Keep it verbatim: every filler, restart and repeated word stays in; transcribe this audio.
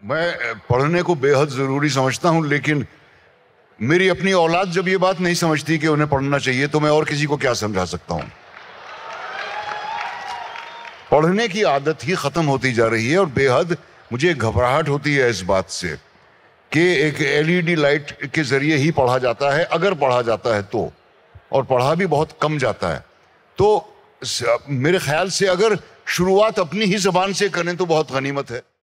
मैं पढ़ने को बेहद ज़रूरी समझता हूं, लेकिन मेरी अपनी औलाद जब ये बात नहीं समझती कि उन्हें पढ़ना चाहिए, तो मैं और किसी को क्या समझा सकता हूं। पढ़ने की आदत ही ख़त्म होती जा रही है और बेहद मुझे घबराहट होती है इस बात से कि एक एलईडी लाइट के ज़रिए ही पढ़ा जाता है, अगर पढ़ा जाता है तो, और पढ़ा भी बहुत कम जाता है। तो मेरे ख्याल से अगर शुरुआत अपनी ही ज़बान से करें तो बहुत गनीमत है।